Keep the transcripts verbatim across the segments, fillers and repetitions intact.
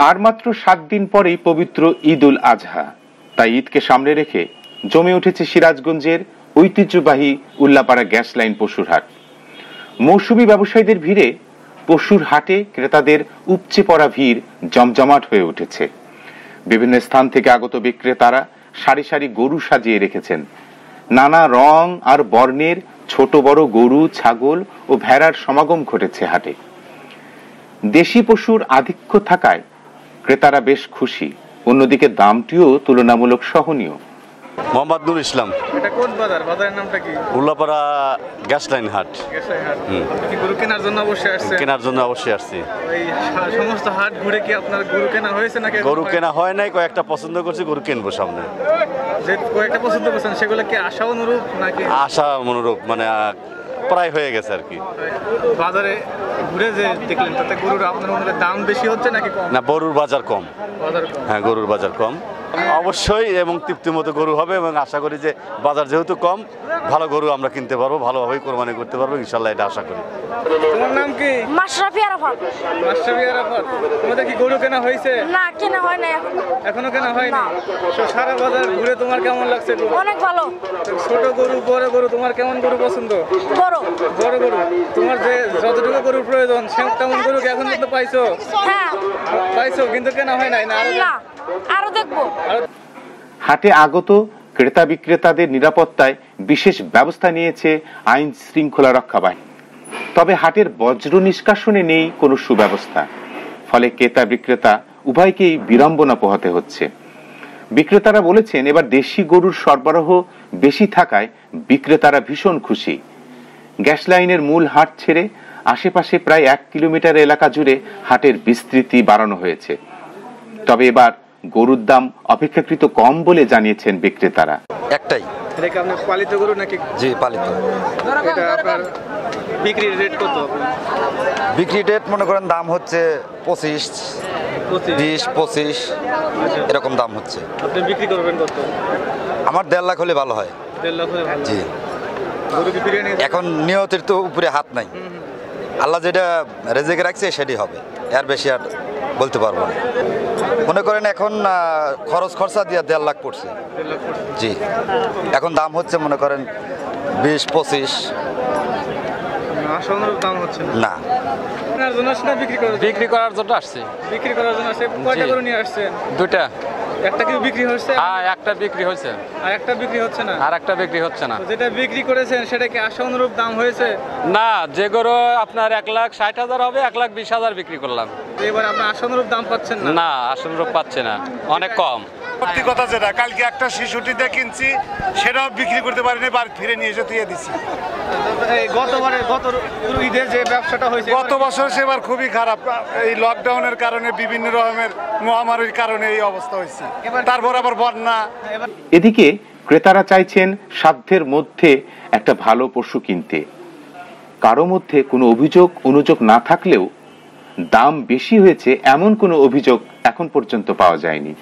আর মাত্র সাত দিন পরেই পবিত্র ঈদ উল আজহা। তাই ঈদকে সামনে রেখে জমে উঠেছে সিরাজগঞ্জের ঐতিহ্যবাহী উল্লাপাড়া গ্যাস লাইন পশুর হাট। মৌসুমী ব্যবসায়ীদের ভিড়ে পশুর হাটে ক্রেতাদের উপচে পড়া ভিড় জমজমাট হয়ে উঠেছে। বিভিন্ন স্থান থেকে আগত বিক্রেতারা সারি সারি গরু সাজিয়ে রেখেছেন। নানা রং আর বর্ণের ছোট বড় গরু, ছাগল ও ভেড়ার সমাগম ঘটেছে হাটে। দেশি পশুর আধিক্য থাকায় ক্রেতারা বেশ খুশি, অন্যদিকে দামটিও তুলনামূলক সহনীয়। মোহাম্মদ নুর ইসলাম। এটা কোন বাজার? বাজারের নামটা কি? উল্লাপাড়া গ্যাস লাইন হাট। গ্যাস লাইন হাট। কি গরু কেনার জন্য অবশ্যই আসছে? কেনার জন্য অবশ্যই আসছি। এই সমস্ত হাট ঘুরে কি আপনার গরু কেনা হয়েছে নাকি? গরু কেনা হয় নাই, কয়েকটা পছন্দ করছি, গরু কিনবো সামনে। যে কয়েকটা পছন্দ করছেন সেগুলো কি আশা অনুরূপ নাকি? আশা অনুরূপ, মানে প্রায় হয়ে গেছে আর কি। বাজারে ঘুরে যে দেখলেন তাতে গরুর আপনার মনে দাম বেশি হচ্ছে নাকি কম? না, গরুর বাজার কম। বাজার কম? হ্যাঁ, গরুর বাজার কম অবশ্যই, এবং তৃপ্তির মতো গরু হবে, এবং আশা করি যে বাজার যেহেতু কম, ভালো গরু আমরা কিনতে পারবো, ভালোভাবেই কোরবানি করতে পারবো ইনশাল্লাহ, এটা আশা করি। তোমার নাম কি? মাশরাফি আরাফাত। মাশরাফি আরাফাত। তোমাদের কি গরু কেনা হয়েছে? না, কেনা হয় না এখন। এখনো কেনা হয়নি? সারা বাজার ঘুরে তোমার কেমন লাগছে? অনেক ভালো। ছোট গরু, বড় গরু, তোমার কেমন গরু পছন্দ? বড়। বড় গরু। তোমার যে যতটুকু গরুর প্রয়োজন তেমন গরু কি এখন পর্যন্ত পাইছো? হ্যাঁ পাইছো, কিন্তু কেনা হয় নাই? না, আরো দেখবো। হাটে আগত ক্রেতা বিক্রেতাদের নিরাপত্তায় বিশেষ ব্যবস্থা নিয়েছে আইন শৃঙ্খলা রক্ষা বাহিনী। তবে হাটের বজ্র নিষ্কাশনে নেই কোনো সুব্যবস্থা, ফলে ক্রেতা বিক্রেতা উভয়কেই বিড়ম্বনা পোহাতে হচ্ছে। বিক্রেতারা বলেছেন, এবার দেশি গরুর সরবরাহ বেশি থাকায় বিক্রেতারা ভীষণ খুশি। গ্যাস লাইনের মূল হাট ছেড়ে আশেপাশে প্রায় এক কিলোমিটার এলাকা জুড়ে হাটের বিস্তৃতি বাড়ানো হয়েছে। তবে এবার গরুর দাম অপেক্ষাকৃত কম বলে জানিয়েছেন বিক্রেতারা। একটাই। এটা কি আপনার পালিত গরু নাকি? জি, পালিত। এটা আপনার বিক্রি রেট কত? বিক্রি রেট মনে করেন দাম হচ্ছে পঁচিশ, বিশ, পঁচিশ এরকম দাম হচ্ছে। আপনি বিক্রি করবেন কত? আমার দেড় লাখ হলে ভালো হয়। দেড় লাখ হলে ভালো। জি। গরু কি বিরিয়ানি? এখন নিয়তের তো উপরে হাত নাই, আল্লাহ যেটা রেজেকে রাখছে সেটাই হবে, এর বেশি আর বলতে পারবো না। মনে করেন এখন খরচ খরচা দিয়ে দেড় লাখ পড়ছে। জি, এখন দাম হচ্ছে মনে করেন বিশ, পঁচিশ। আশানুরূপ দাম হচ্ছে না। বিক্রি করার জন্য আসছে। বিক্রি করার জন্য আসছে। কয়টা গরু নিয়ে আসছেন? দুটা। একটা কি বিক্রি হচ্ছে? হ্যাঁ, একটা বিক্রি হয়েছে। আর একটা বিক্রি হচ্ছে না? আর একটা বিক্রি হচ্ছে না। যেটা বিক্রি করেছেন সেটা কি আশা অনুরূপ দাম হয়েছে? না, যে গরু আপনার এক লাখ ষাট হাজার হবে, এক লাখ বিশ হাজার বিক্রি করলাম। এবার আপনার আশা অনুরূপ দাম পাচ্ছেন না? না, আশানুরূপ পাচ্ছে না, অনেক কম। সত্যি কথা যেটা, কালকে একটা শিশুটিতে কিনছি, সেটাও বিক্রি করতে পারিনি, বাড়ি ফিরে নিয়ে এসে তুই দিচ্ছি। গতবারে গত ঈদের যে ব্যবসাটা হয়েছে, গত বছর সেবার খুবই খারাপ। এই লকডাউনের কারণে, বিভিন্ন রকমের মহামারীর কারণে এই অবস্থা হয়েছে, তারপর আবার বন্যা। এদিকে ক্রেতারা চাইছেন সাধ্যের মধ্যে একটা ভালো পশু কিনতে। কারো মধ্যে কোনো অভিযোগ অনুযোগ না থাকলেও দাম বেশি হয়েছে এমন কোনো অভিযোগ এখন পর্যন্ত পাওয়া যায়নি।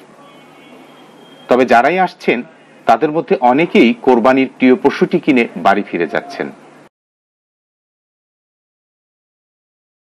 তবে যারাই আসছেন তাদের মধ্যে অনেকেই কোরবানির প্রিয় পশুটি কিনে বাড়ি ফিরে যাচ্ছেন।